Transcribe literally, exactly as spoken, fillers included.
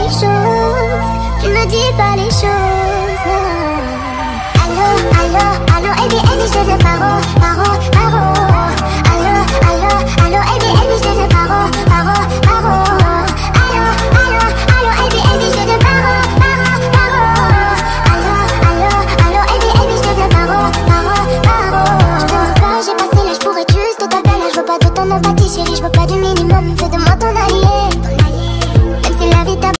les choses, tu me dis pas les choses. Allô, allô, allô, A B N, je te veux paro.